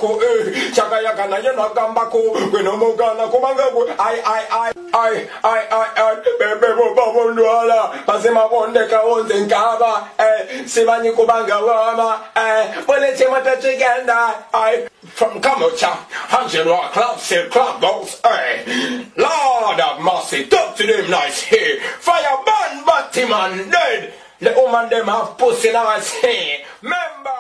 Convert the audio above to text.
Chaka yaka na yena gamba ko we no mo gana ko manga ko I bebe bo bo ndwala pasema bonde ka onze nkaba sibanyi kubanga wama wole chema tachigenda from Kamocha Hansen Rock Club Silk Club Boss Lord of mercy talk to them nice here fireman Batman dead the woman them have pussy nice here member